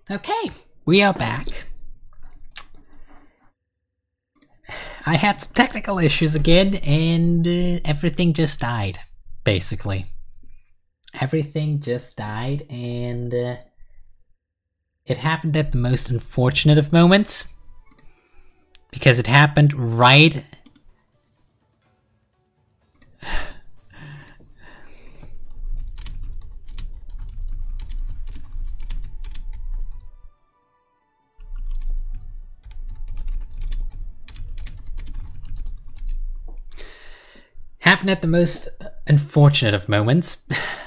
Okay, we are back. I had some technical issues again, and everything just died, basically. Everything just died, and it happened at the most unfortunate of moments, because it happened right... happened at the most unfortunate of moments.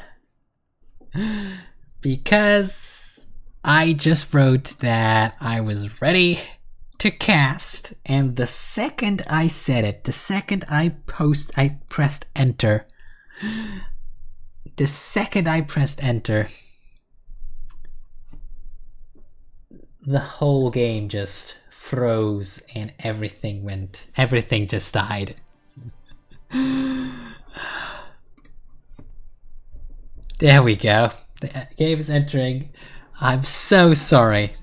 Because I just wrote that I was ready to cast, and the second I said it, the second I pressed enter. The second I pressed enter, the whole game just froze and everything just died. There we go. The game is entering. I'm so sorry.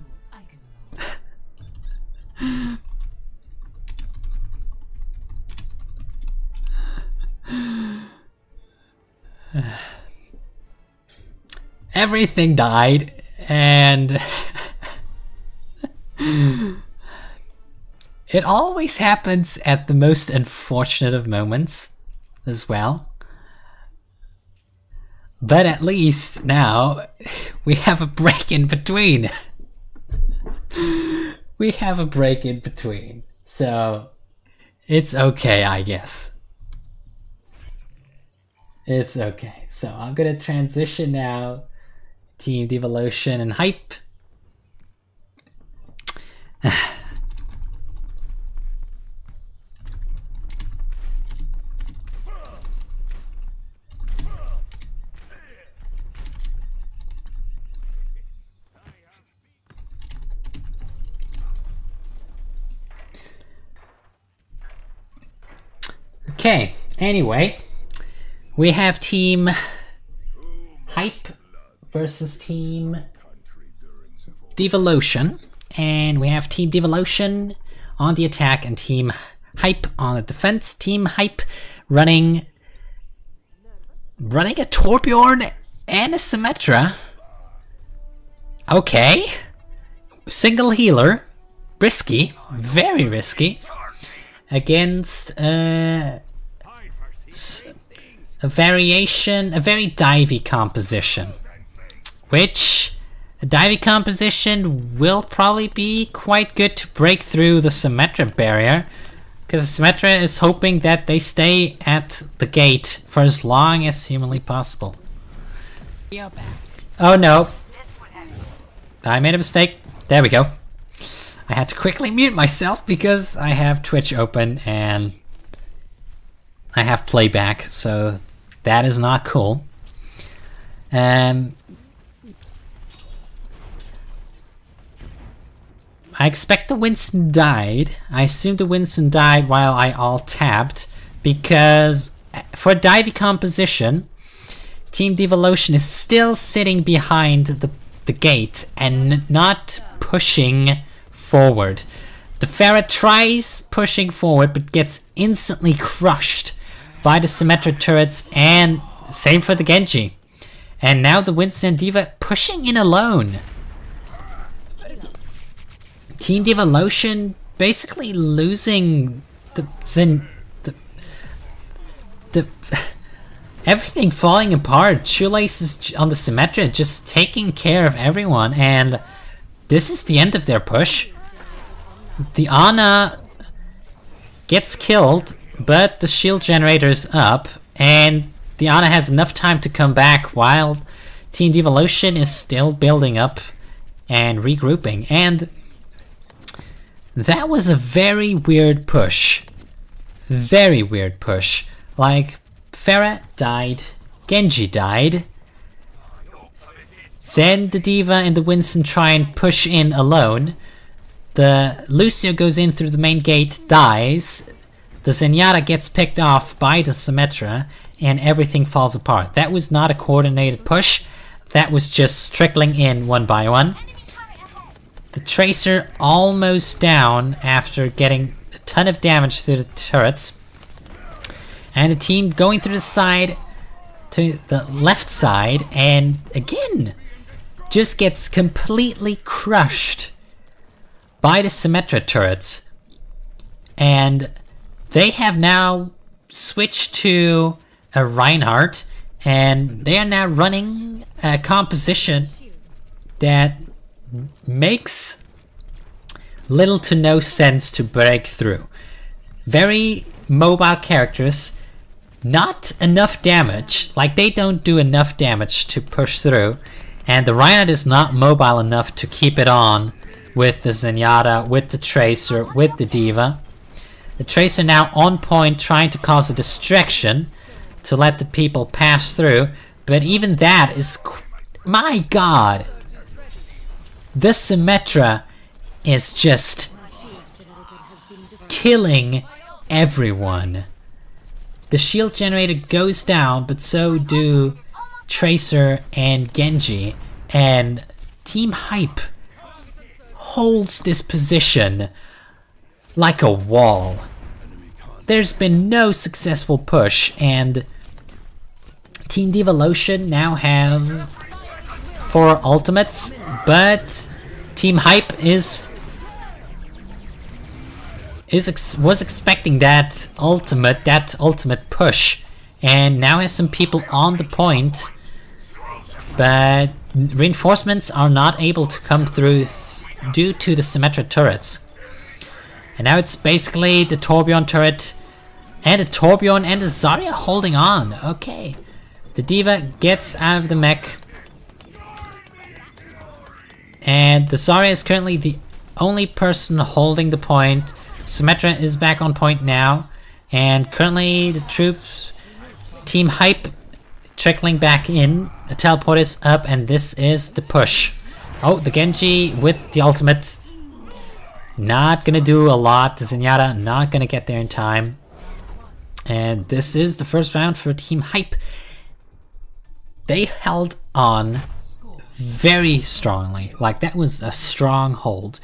Everything died, and it always happens at the most unfortunate of moments as well. But at least now we have a break in between. We have a break in between. So it's okay, I guess. It's okay. So I'm gonna transition now. Team Devolution and Hype. Okay, anyway, we have Team Hype versus Team Devolution, and we have Team Devolution on the attack and Team Hype on the defense. Team Hype running a Torbjorn and a Symmetra. Okay, single healer, risky, very risky, against a very divey composition, which a divey composition will probably be quite good to break through the Symmetra barrier, because Symmetra is hoping that they stay at the gate for as long as humanly possible. Oh no, I made a mistake. There we go. I had to quickly mute myself because I have Twitch open and I have playback, so that is not cool. I expect the Winston died. I assume the Winston died while I alt-tabbed, because for divey composition, Team Devolution is still sitting behind the gate and not pushing forward. The Pharah tries pushing forward but gets instantly crushed by the Symmetra turrets, and same for the Genji. And now the Winston and D.Va pushing in alone. Team Devolution basically losing everything falling apart. Shoelace is on the Symmetra just taking care of everyone, and this is the end of their push. The Ana gets killed, but the shield generator is up, and the Ana has enough time to come back while Team Devolution is still building up and regrouping. And that was a very weird push. Very weird push. Like, Pharah died, Genji died, then the D.Va and the Winston try and push in alone. The Lucio goes in through the main gate, dies. The Zenyatta gets picked off by the Symmetra, and everything falls apart. That was not a coordinated push. That was just trickling in one by one. The Tracer almost down after getting a ton of damage to the turrets. And the team going through the side to the left side, and again just gets completely crushed by the Symmetra turrets. And they have now switched to a Reinhardt, and they are now running a composition that makes little to no sense to break through. Very mobile characters, not enough damage, like they don't do enough damage to push through, and the Reinhardt is not mobile enough to keep it on with the Zenyatta, with the Tracer, with the D.Va. The Tracer now on point trying to cause a distraction to let the people pass through, but even that is... my god! The Symmetra is just killing everyone. The shield generator goes down, but so do Tracer and Genji, and Team Hype holds this position like a wall. There's been no successful push, and Team Devolution now has 4 ultimates, but Team Hype was expecting that ultimate push, and now has some people on the point, but reinforcements are not able to come through due to the Symmetra turrets. And now it's basically the Torbjorn turret and the Torbjorn and the Zarya holding on. Okay, the D.Va gets out of the mech, and the Zarya is currently the only person holding the point. Symmetra is back on point now, and currently the troops, Team Hype, trickling back in. A teleport is up, and this is the push. Oh, the Genji with the ultimate. Not gonna do a lot. The Zenyatta not gonna get there in time. And this is the first round for Team Hype. They held on very strongly. Like, that was a strong hold.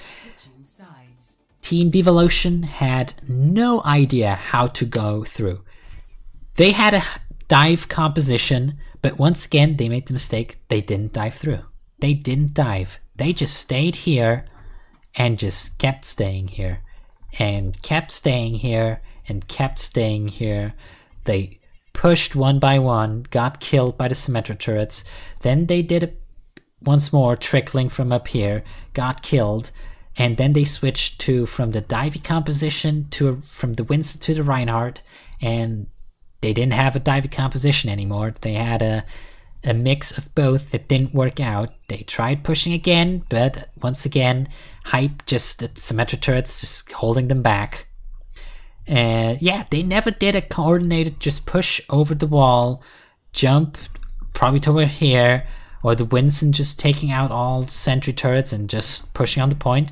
Team Devolution had no idea how to go through. They had a dive composition, but once again they made the mistake. They didn't dive through. They didn't dive. They just stayed here and just kept staying here and kept staying here and kept staying here. They pushed one by one, got killed by the Symmetra turrets. Then they did it once more, trickling from up here, got killed. And then they switched to from the divey composition to from the Winston to the Reinhardt, and they didn't have a divey composition anymore. They had a mix of both that didn't work out. They tried pushing again, but once again, Hype just the Symmetra turrets just holding them back. And yeah, they never did a coordinated just push over the wall, jump probably to over here. Or the Winston just taking out all sentry turrets and just pushing on the point.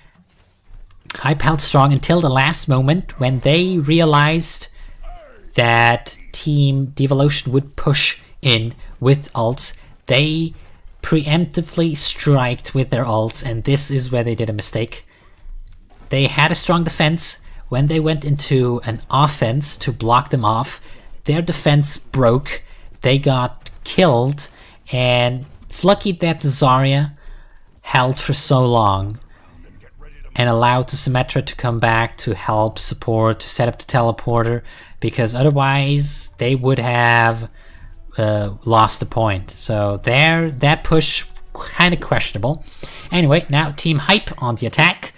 Hype held strong until the last moment when they realized that Team Devolution would push in with ults. They preemptively striked with their ults, and this is where they did a mistake. They had a strong defense. When they went into an offense to block them off, their defense broke. They got killed. And it's lucky that the Zarya held for so long and allowed the Symmetra to come back to help support, to set up the teleporter, because otherwise they would have lost the point. So there, that push kind of questionable. Anyway, now Team Hype on the attack.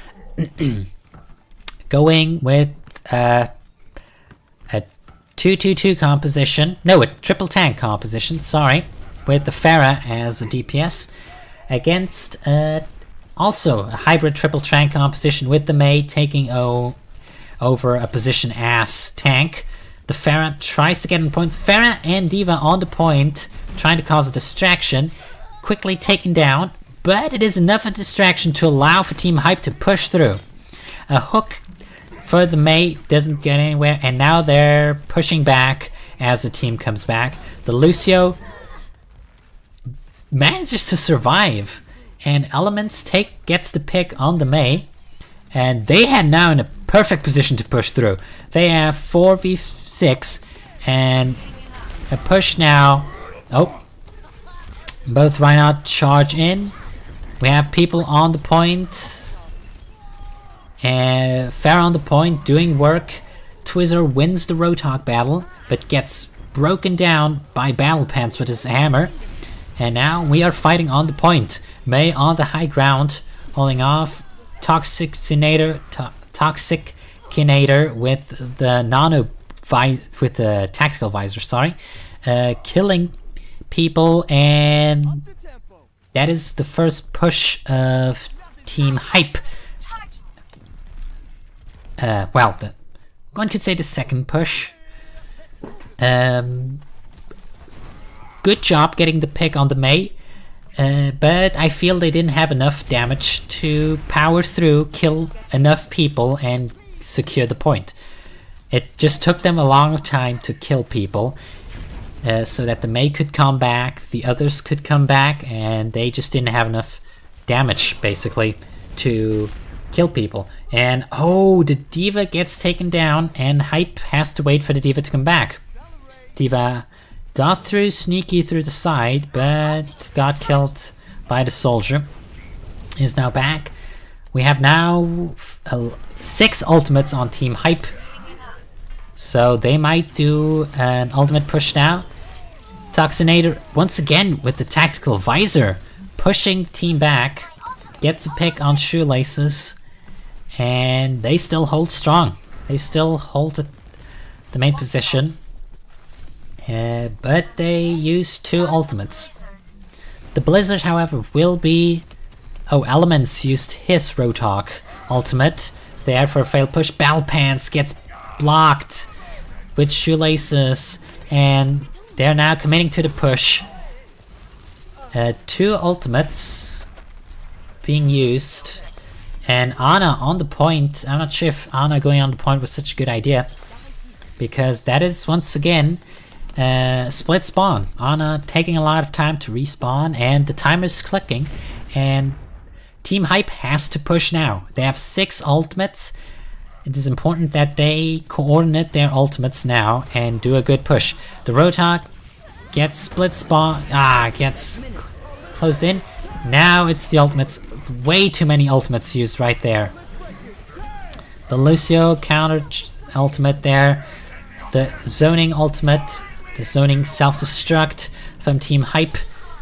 Going with a 2-2-2 composition. No, a triple tank composition, sorry. With the Pharah as a DPS against also a hybrid triple tank composition with the Mei taking over a position as tank. The Pharah tries to get on points. Pharah and D.Va on the point, trying to cause a distraction, quickly taken down, but it is enough of a distraction to allow for Team Hype to push through. A hook for the Mei doesn't get anywhere, and now they're pushing back as the team comes back. The Lucio manages to survive and Elements gets the pick on the Mei, and they had now in a perfect position to push through. They have 4v6 and a push now. Oh, both Reinhardt charge in. We have people on the point, and Pharah on the point doing work. Twizzler wins the Roadhog battle, but gets broken down by Battle Pants with his hammer. And now we are fighting on the point. Mei on the high ground, holding off Toxicinator with the with the tactical visor, sorry, killing people, and that is the first push of Team Hype. Well, one could say the second push. Good job getting the pick on the Mei, but I feel they didn't have enough damage to power through, kill enough people, and secure the point. It just took them a long time to kill people, so that the Mei could come back, the others could come back, and they just didn't have enough damage, basically, to kill people. And oh, the D.Va gets taken down, and Hype has to wait for the D.Va to come back. D.Va got through sneaky through the side, but got killed by the soldier. Is now back. We have now 6 ultimates on Team Hype, so they might do an ultimate push now. Toxinator once again with the tactical visor, pushing team back, gets a pick on Shoelaces, and they still hold strong. They still hold the main position, but they use 2 ultimates. The Blizzard, however, will be... Oh, Elements used his Roadhog ultimate there for a failed push. Battle Pants gets blocked with Shoelaces, and they're now committing to the push. 2 ultimates being used, and Ana on the point. I'm not sure if Ana going on the point was such a good idea, because that is once again split spawn. Ana taking a lot of time to respawn, and the timer's clicking, and Team Hype has to push now. They have 6 ultimates. It is important that they coordinate their ultimates now and do a good push. The Roadhog gets split spawn, gets closed in. Now it's the ultimates. Way too many ultimates used right there. The Lucio counter ultimate there. The zoning ultimate. The zoning self-destruct from Team Hype.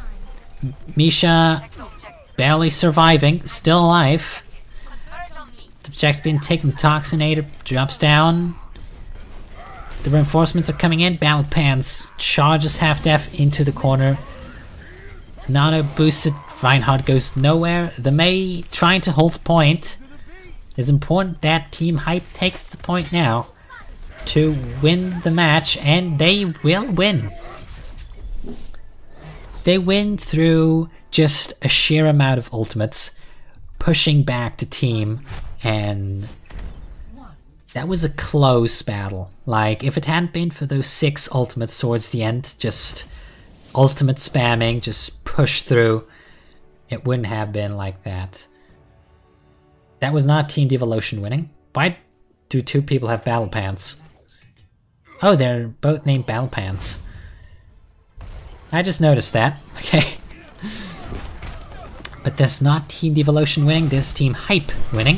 Misha barely surviving, still alive. The objective being taken, Toxinator drops down. The reinforcements are coming in. Battle Pants charges half-death into the corner. Nano boosted, Reinhardt goes nowhere. The Mei trying to hold the point. It's important that Team Hype takes the point now to win the match, and they will win. They win through just a sheer amount of ultimates, pushing back the team, and that was a close battle. Like, if it hadn't been for those 6 ultimates towards the end, just ultimate spamming, just push through, it wouldn't have been like that. That was not Team Devolution winning. Why do 2 people have Battle Pants? Oh, they're both named Battle Pants. I just noticed that. Okay. But that's not Team Devolution winning, this Team Hype winning.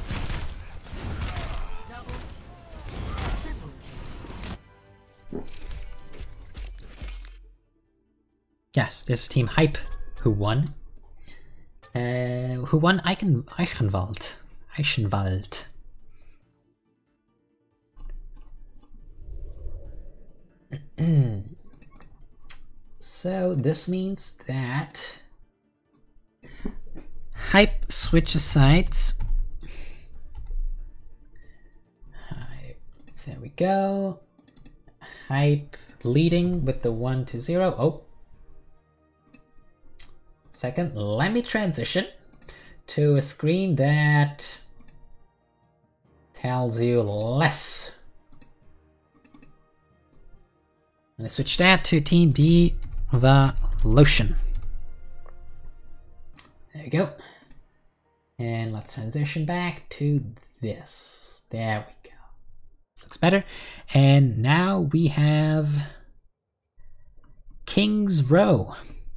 Yes, this is Team Hype who won. Who won Eichenwald. Eichenwald. So this means that Hype switches sides. There we go. Hype leading with the 1-0. Oh. Second, let me transition to a screen that tells you less. I'm gonna switch that to Team Devolution. There we go. And let's transition back to this. There we go. Looks better. And now we have King's Row.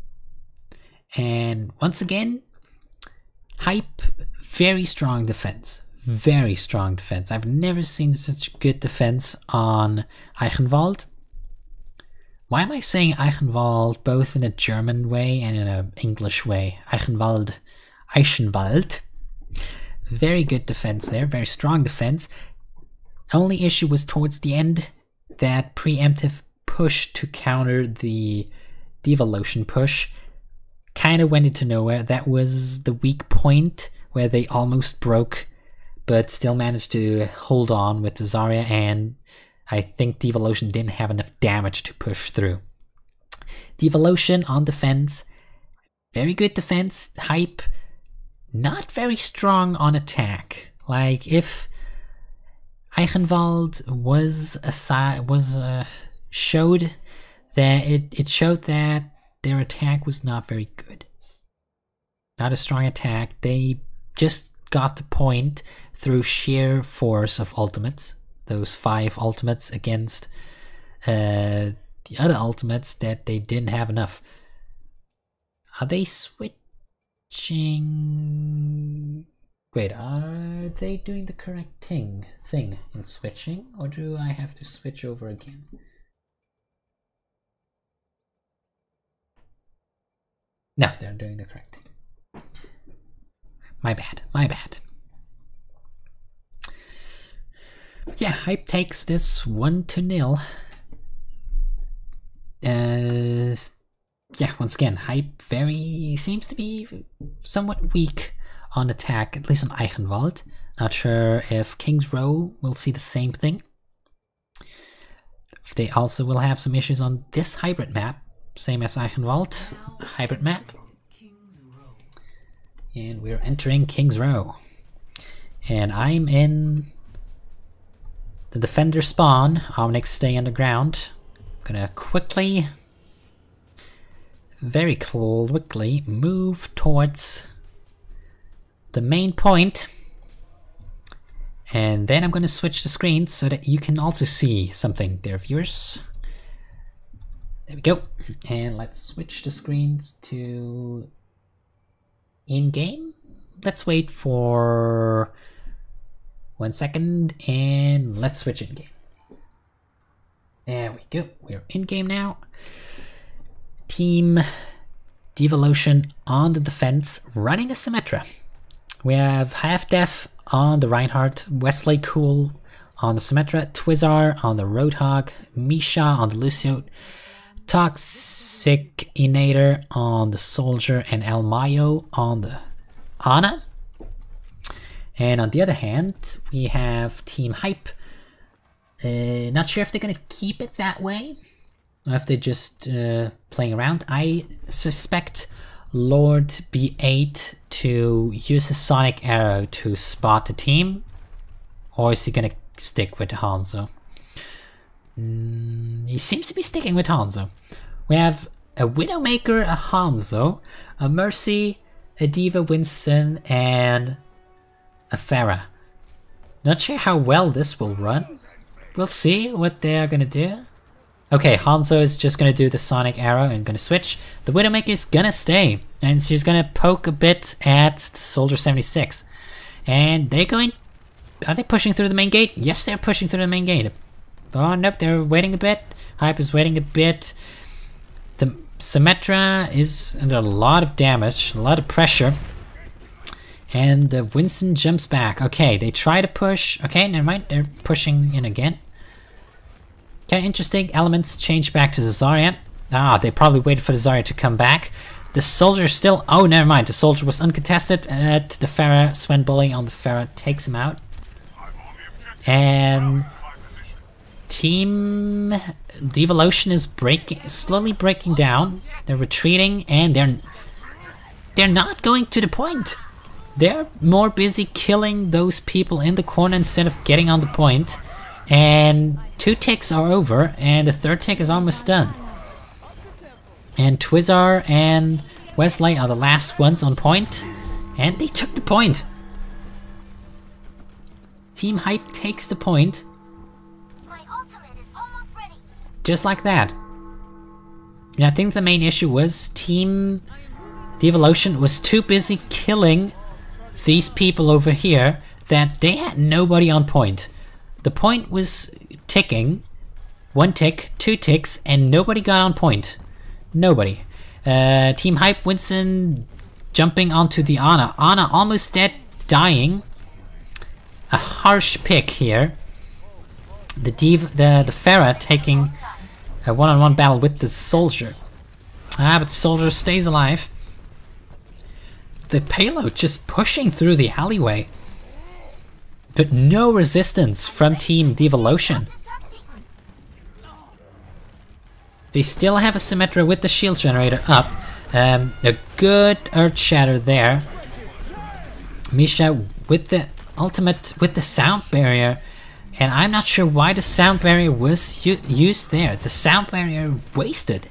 And once again, Hype, very strong defense. Very strong defense. I've never seen such good defense on Eichenwald. Why am I saying Eichenwald both in a German way and in an English way? Eichenwald. Very good defense there, very strong defense. Only issue was towards the end, that preemptive push to counter the Devolution push kind of went into nowhere. That was the weak point where they almost broke, but still managed to hold on with the Zarya, and I think Devolution didn't have enough damage to push through. Devolution on defense, very good defense. Hype, not very strong on attack. Like, if Eichenwald showed that it showed that their attack was not very good. Not a strong attack. They just got the point through sheer force of ultimates. Those 5 ultimates against the other ultimates that they didn't have enough. Are they switching? Wait, are they doing the correct thing in switching? Or do I have to switch over again? No, they're doing the correct thing. My bad, my bad. But yeah, Hype takes this 1-0. Yeah, once again, Hype seems to be somewhat weak on attack, at least on Eichenwald. Not sure if King's Row will see the same thing. They also will have some issues on this hybrid map, same as Eichenwald, hybrid map. And we're entering King's Row. And I'm in the defender spawn. Omnix stay underground. I'm gonna quickly, very quickly, move towards the main point. And then I'm gonna switch the screen so that you can also see something there, viewers. There we go. And let's switch the screens to in-game. Let's wait for 1 second and let's switch in-game. There we go. We're in-game now. Team Devolution on the defense, running a Symmetra. We have Half-Def on the Reinhardt, Wesley Cool on the Symmetra, Twizzar on the Roadhog, Misha on the Lucio, Toxicinator on the Soldier, and El Mayo on the Ana. And on the other hand, we have Team Hype. Not sure if they're gonna keep it that way, or if they're just playing around. I suspect Lord B8 to use his Sonic Arrow to spot the team, or is he gonna stick with Hanzo? He seems to be sticking with Hanzo. We have a Widowmaker, a Hanzo, a Mercy, a D.Va Winston, and a Pharah. Not sure how well this will run. We'll see what they're gonna do. Okay, Hanzo is just gonna do the Sonic Arrow and gonna switch. The Widowmaker is gonna stay, and she's gonna poke a bit at the Soldier 76. And they're going... Are they pushing through the main gate? Yes, they're pushing through the main gate. Oh, nope, they're waiting a bit. Hype is waiting a bit. The Symmetra is under a lot of damage, a lot of pressure. And Winston jumps back. Okay, they try to push. Okay, never mind, they're pushing in again. Kind of interesting. Elements change back to the Zarya. Ah, they probably waited for the Zarya to come back. The Soldier still... Oh, never mind. The Soldier was uncontested. The Pharah, Sven Bully on the Pharah takes him out. And Team Devolution is slowly breaking down. They're retreating, and they're not going to the point. They're more busy killing those people in the corner instead of getting on the point. And 2 ticks are over, and the 3rd tick is almost done. And Twizzar and Wesley are the last ones on point, and they took the point. Team Hype takes the point. My ultimate is almost ready. Just like that. And I think the main issue was Team Devolution was too busy killing these people over here that they had nobody on point. The point was ticking. 1 tick, 2 ticks, and nobody got on point. Nobody. Team Hype Winston jumping onto the Ana. Ana almost dead, dying. A harsh pick here. The Pharah taking a one-on-one battle with the Soldier. But the Soldier stays alive. The payload just pushing through the alleyway. But no resistance from Team Devolution. They still have a Symmetra with the shield generator up. A good Earth Shatter there. Misha with the ultimate, with the sound barrier. And I'm not sure why the sound barrier was used there. The sound barrier wasted.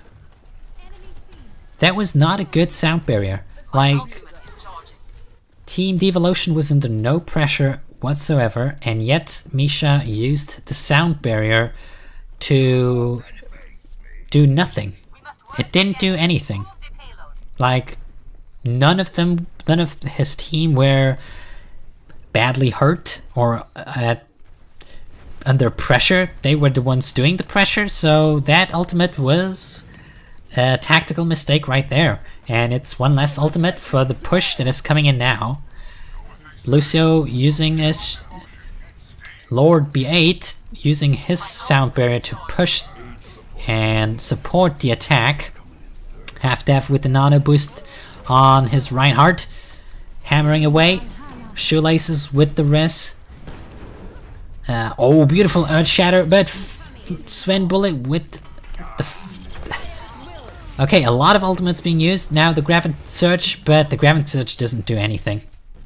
That was not a good sound barrier. Like, Team Devolution was under no pressure whatsoever, and yet Misha used the sound barrier to do nothing. It didn't do anything. Like, none of his team were badly hurt or under pressure. They were the ones doing the pressure, so that ultimate was a tactical mistake right there. And it's one less ultimate for the push that is coming in now. Lucio using his Lord B8, using his sound barrier to push and support the attack. Half-Death with the nano boost on his Reinhardt, hammering away. Shoelaces with the res. Oh, beautiful Earth Shatter, but Sven Bullet with the... Okay, a lot of ultimates being used. Now the Gravity Surge, but the Gravity Surge doesn't do anything.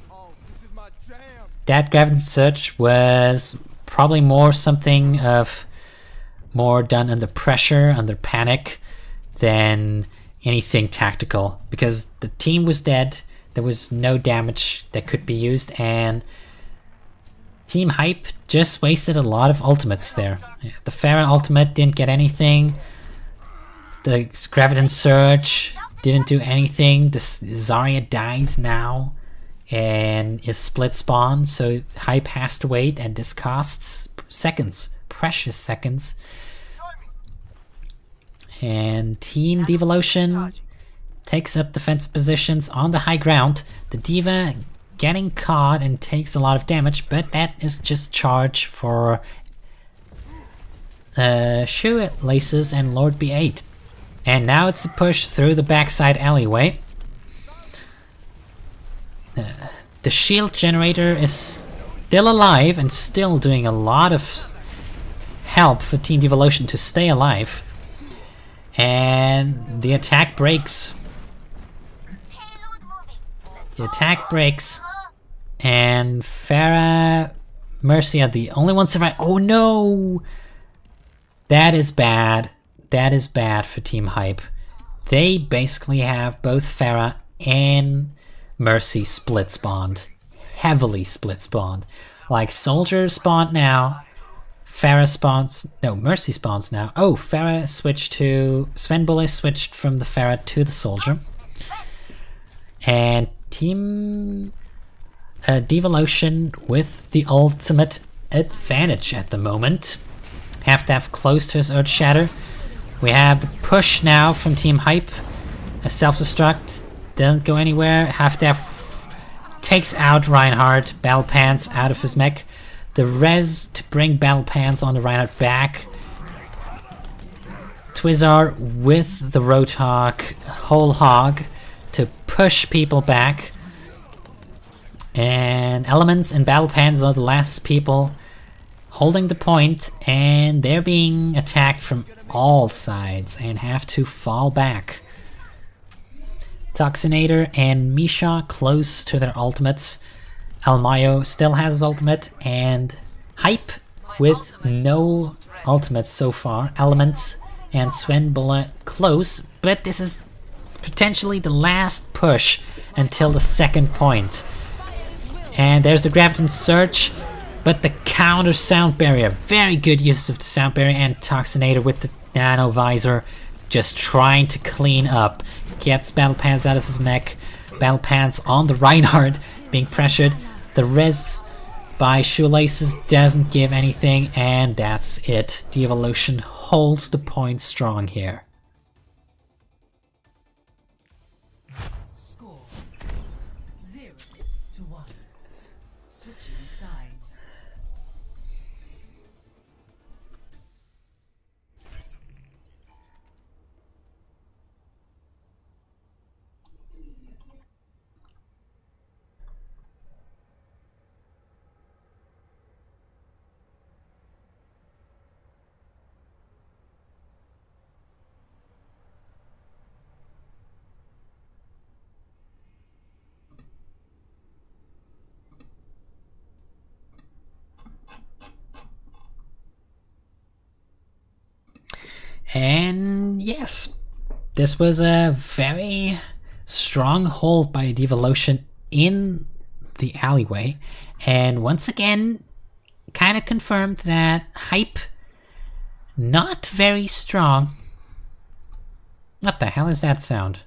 That Gravity Surge was probably more something of more done under pressure, under panic, than anything tactical. Because the team was dead, there was no damage that could be used, and Team Hype just wasted a lot of ultimates there. The Pharah ultimate didn't get anything. The Graviton Surge didn't do anything. The Zarya dies now and is split spawn, so Hype has to wait, and this costs seconds, precious seconds. And Team Devolution takes up defensive positions on the high ground. The D.Va getting caught and takes a lot of damage, but that is just charge for Shoelaces and Lord B8. And now it's a push through the backside alleyway. The shield generator is still alive and still doing a lot of help for Team Devolution to stay alive. And the attack breaks. The attack breaks. And Pharah, Mercy are the only ones surviving. Oh no! That is bad. That is bad for Team Hype. They basically have both Pharah and Mercy split spawned. Heavily split spawned. Like Soldier spawned now. Pharah spawns. No, Mercy spawns now. Oh, Pharah switched to. Sven Bullet switched from the Pharah to the Soldier. And Team Devolution with the ultimate advantage at the moment. Half-Death close to his Earth Shatter. We have the push now from Team Hype. A self-destruct doesn't go anywhere. Half-Death takes out Reinhardt. Battle Pants out of his mech. The res to bring Battle Pants on the Reinhardt back. Twizzar with the Roadhog, Whole Hog to push people back. And Elements and Battle Pants are the last people holding the point, and they're being attacked from all sides and have to fall back. Toxinator and Misha close to their ultimates. Almayo still has his ultimate, and Hype with no ultimates so far. Elements and Sven Bullet close, but this is potentially the last push until the second point. And there's the Graviton Surge, but the counter sound barrier. Very good use of the sound barrier, and Toxinator with the Nano Visor just trying to clean up. Gets Battle Pants out of his mech. Battle Pants on the Reinhardt being pressured. The res by Shoelaces doesn't give anything, and that's it. Devolution holds the point strong here. Score 0-1. Switching sides. And yes, this was a very strong hold by Devolution in the alleyway, and once again kind of confirmed that Hype not very strong. What the hell is that sound?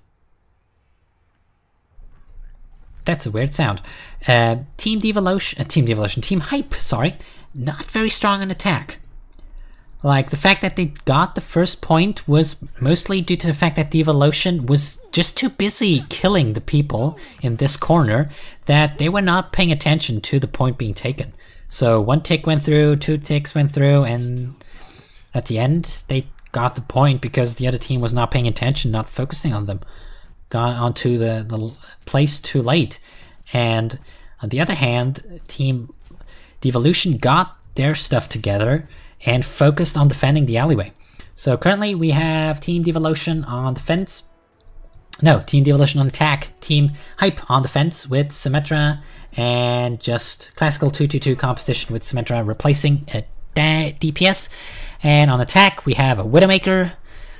That's a weird sound. Team Hype, sorry, not very strong on attack. Like, the fact that they got the first point was mostly due to the fact that Devolution was just too busy killing the people in this corner that they were not paying attention to the point being taken. So 1 tick went through, 2 ticks went through, and at the end they got the point because the other team was not paying attention, not focusing on them. Got onto the place too late. And on the other hand, Team Devolution got their stuff together and focused on defending the alleyway. So currently we have Team Devolution on defense. No, Team Devolution on attack. Team Hype on defense with Symmetra, and just classical 2-2-2 composition with Symmetra replacing a DPS. And on attack we have a Widowmaker,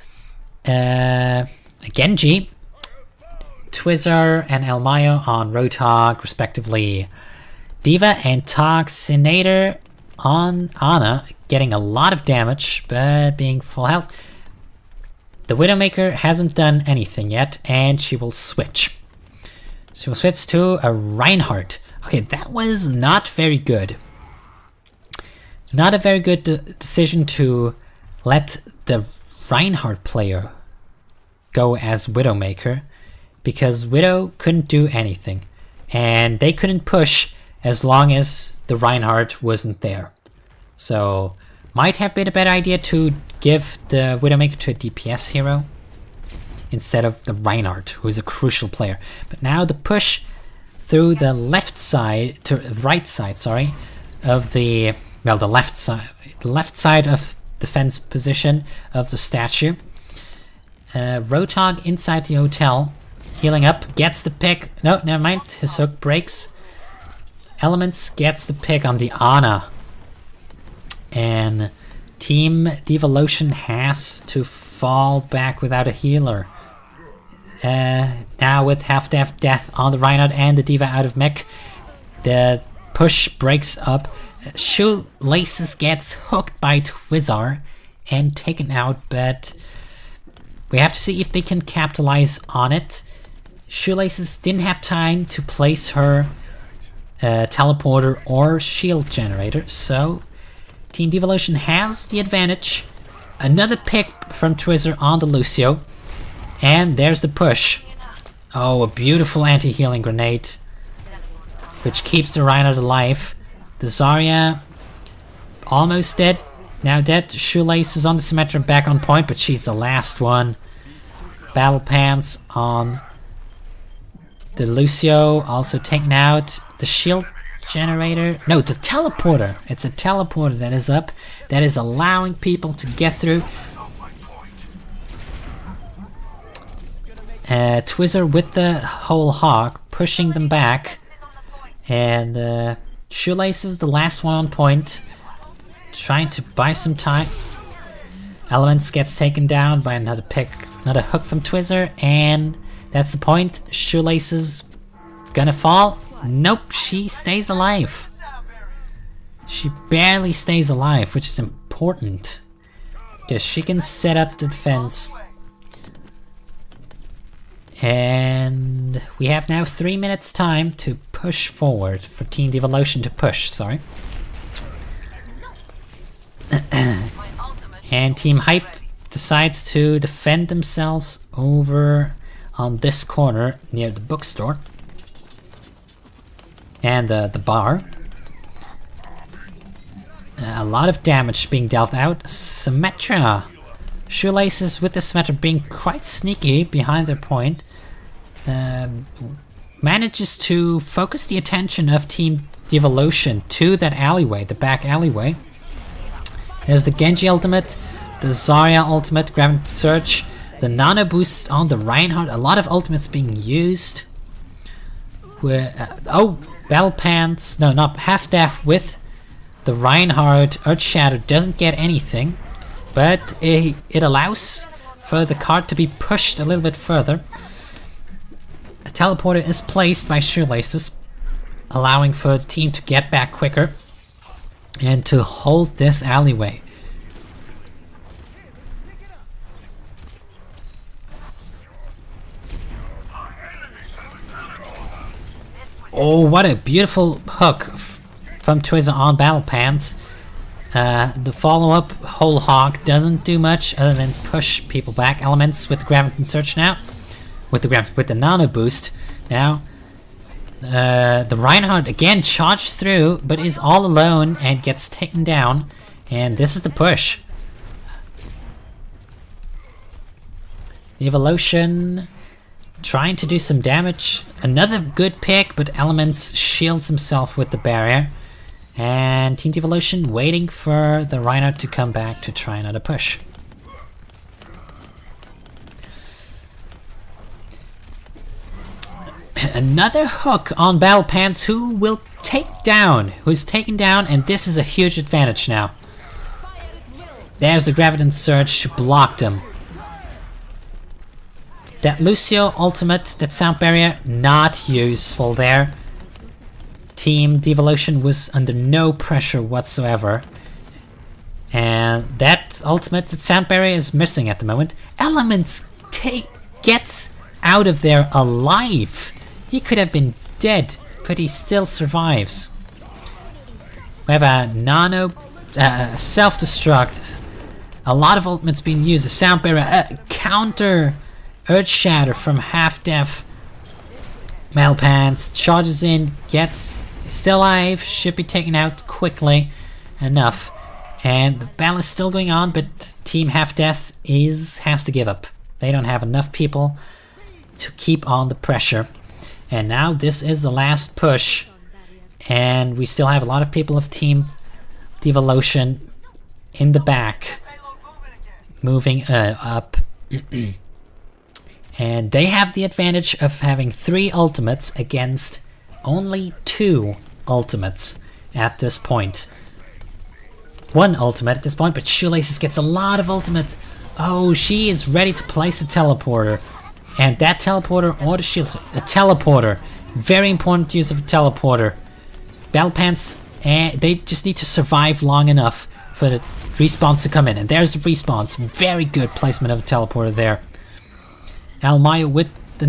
a Genji, Twizzer and Elmayo on Roadhog respectively. Diva and Toxinator on Ana, getting a lot of damage, but being full health. The Widowmaker hasn't done anything yet, and she will switch. She will switch to a Reinhardt. Okay, that was not very good. Not a very good decision to let the Reinhardt player go as Widowmaker, because Widow couldn't do anything, and they couldn't push as long as the Reinhardt wasn't there. So, might have been a better idea to give the Widowmaker to a DPS hero instead of the Reinhardt, who is a crucial player. But now the push through the left side, to the right side, sorry, of the, well, the left side of defense position of the statue. Roadhog inside the hotel, healing up, gets the pick. No, never mind, his hook breaks. Elements gets the pick on the Ana. And Team Devolution has to fall back without a healer. Now with half-death on the Reinhardt and the Diva out of mech, the push breaks up. Shoelaces gets hooked by Twizzer and taken out, but we have to see if they can capitalize on it. Shoelaces didn't have time to place her teleporter or shield generator, so Team Devolution has the advantage. Another pick from Twizzer on the Lucio, and there's the push. Oh, a beautiful anti-healing grenade, which keeps the Reinhardt alive. The Zarya almost dead, now dead. Shoelace is on the Symmetra, back on point, but she's the last one. Battle Pants on the Lucio, also taken out. The shield generator, no, the teleporter. It's a teleporter that is up, that is allowing people to get through. Twizzer with the whole hawk, pushing them back, and Shoelace is the last one on point, trying to buy some time. Elements gets taken down by another pick, another hook from Twizzer, and That's the point. Shoelaces gonna fall. Nope, she stays alive. She barely stays alive, which is important. Because she can set up the defense. And we have now 3 minutes time to push forward. For Team Devolution to push, sorry. And Team Hype decides to defend themselves over on this corner near the bookstore. And the bar. A lot of damage being dealt out. Symmetra. Shoelaces with the Symmetra being quite sneaky behind their point. Manages to focus the attention of Team Devolution to that alleyway, the back alleyway. There's the Genji ultimate, the Zarya ultimate, Gravity Surge, the Nano boost on the Reinhardt. A lot of ultimates being used. Oh, Battle Pants. No, not Half Death with the Reinhardt. Earthshatter doesn't get anything, but it allows for the card to be pushed a little bit further. A teleporter is placed by Shoelaces, allowing for the team to get back quicker and to hold this alleyway. Oh, what a beautiful hook from Twizzle on Battle Pants. The follow-up Whole Hog doesn't do much other than push people back. Elements with the Gravity Surge now. With the Nano boost. Now, the Reinhardt again charged through, but is all alone and gets taken down. And this is the push. The Evolution trying to do some damage. Another good pick, but Elements shields himself with the barrier. And Team Devolution waiting for the Reinhardt to come back to try another push. Another hook on Battle Pants who's taken down, and this is a huge advantage now. There's the Gravity Surge, blocked him. That Lucio ultimate, that sound barrier, not useful there. Team Devolution was under no pressure whatsoever. And that ultimate, that sound barrier is missing at the moment. Elements gets out of there alive. He could have been dead, but he still survives. We have a Nano self-destruct. A lot of ultimates being used. A sound barrier, a counter Earthshatter from Half Death. Malpants charges in, gets still alive, should be taken out quickly enough. And the battle is still going on, but Team Half Death has to give up. They don't have enough people to keep on the pressure. And now this is the last push, and we still have a lot of people of Team Devolution in the back, moving up. And they have the advantage of having 3 ultimates against only 2 ultimates at this point. 1 ultimate at this point, but Shoelaces gets a lot of ultimates. Oh, she is ready to place a teleporter. And that teleporter or the shield, a teleporter, very important use of a teleporter. Battle Pants, they just need to survive long enough for the respawns to come in. And there's the respawns, very good placement of the teleporter there. Almayo with the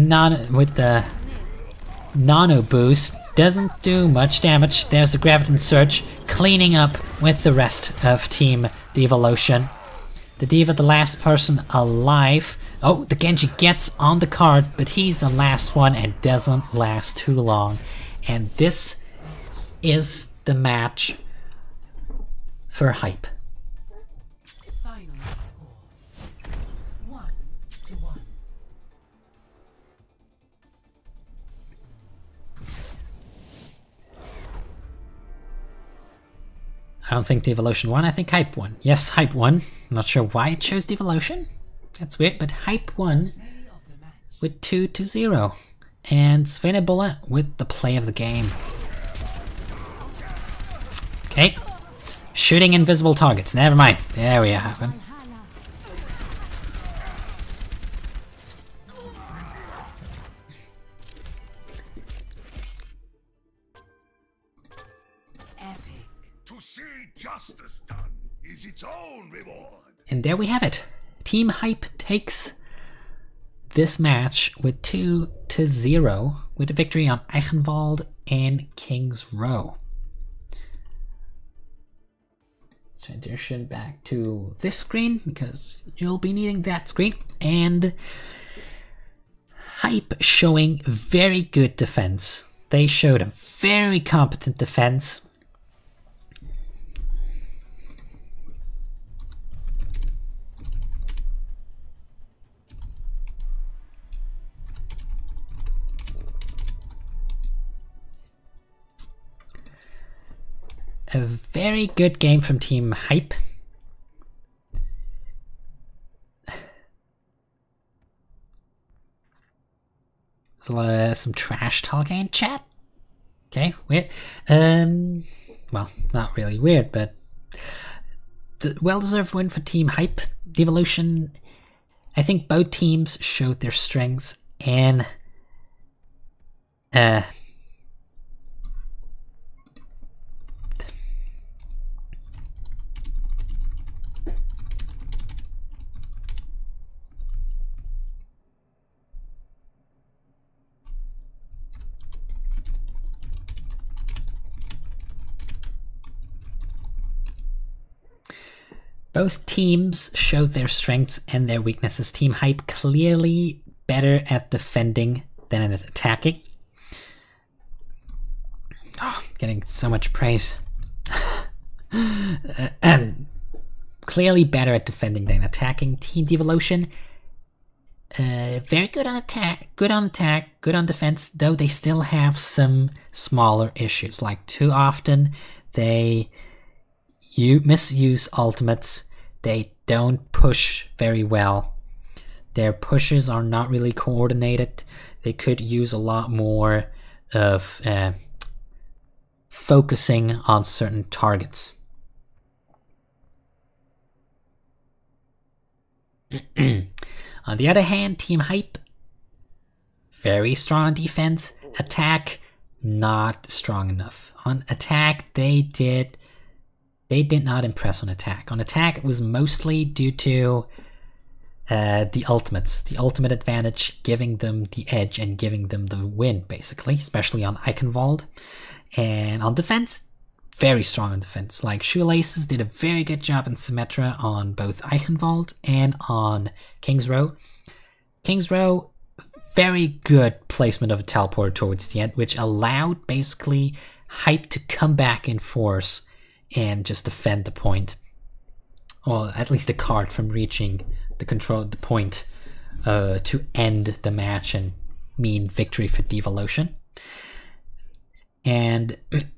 Nano boost doesn't do much damage. There's the Gravity Surge, cleaning up with the rest of Team Devolution. The Diva, the last person alive. Oh, the Genji gets on the card, but he's the last one and doesn't last too long. And this is the match for Hype. Final score 1-1. I don't think Devolution won, I think Hype won. Yes, Hype won. I'm not sure why it chose Devolution. That's weird, but Hype won with 2-0. And Svenebola with the play of the game. Okay. Shooting invisible targets. Never mind. There we have him. see justice done is its own reward. And there we have it. Team Hype takes this match with 2-0 with a victory on Eichenwald and King's Row. Transition back to this screen because you'll be needing that screen. And Hype showing very good defense. They showed a very competent defense. A very good game from Team Hype. Some trash talking in chat. Okay, weird. Well, not really weird, but well-deserved win for Team Hype. Devolution, I think both teams showed their strengths and both teams showed their strengths and their weaknesses. Team Hype clearly better at defending than at attacking. Oh, getting so much praise. Clearly better at defending than attacking. Team Devolution, very good on attack, good on defense, though they still have some smaller issues. Like too often they misuse ultimates, they don't push very well. Their pushes are not really coordinated. They could use a lot more of focusing on certain targets. On the other hand, Team Hype, very strong defense. Attack, not strong enough. On attack, they did not impress on attack. On attack, it was mostly due to the ultimates. The ultimate advantage giving them the edge and giving them the win, basically, especially on Eichenwald. And on defense, very strong on defense. Like Shoelaces did a very good job in Symmetra on both Eichenwald and on King's Row. King's Row, very good placement of a teleporter towards the end, which allowed basically Hype to come back in force and just defend the point, or at least the card from reaching the point to end the match and mean victory for Devolution. And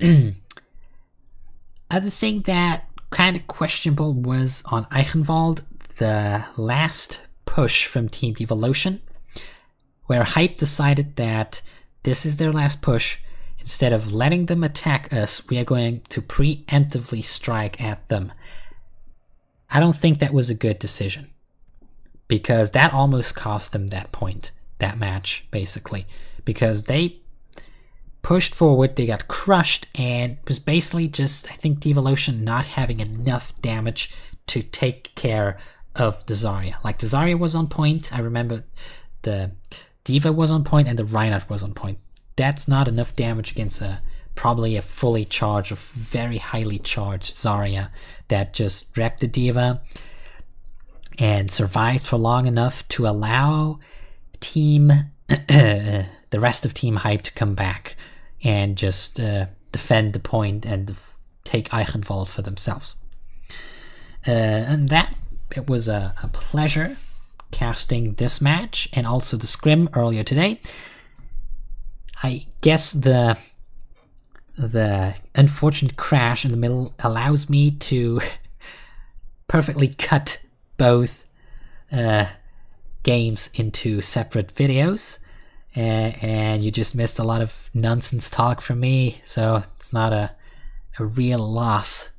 other thing that kind of questionable was on Eichenwald, the last push from Team Devolution, where Hype decided that this is their last push. Instead of letting them attack us, we are going to preemptively strike at them. I don't think that was a good decision, because that almost cost them that point, that match, basically. Because they pushed forward, they got crushed, and it was basically just, I think, Devolution not having enough damage to take care of the Zarya. Like, the Zarya was on point, I remember the Diva was on point, and the Reinhardt was on point. That's not enough damage against probably a fully charged or very highly charged Zarya that just wrecked the Diva and survived for long enough to allow the rest of Team Hype to come back and just defend the point and take Eichenwald for themselves. And that, it was a pleasure casting this match and also the scrim earlier today. I guess the unfortunate crash in the middle allows me to perfectly cut both games into separate videos, and you just missed a lot of nonsense talk from me, so it's not a real loss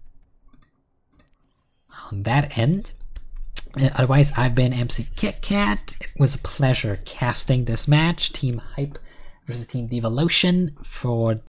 on that end. Otherwise, I've been MC KitKat. It was a pleasure casting this match, Team Hype versus Team Devolution, for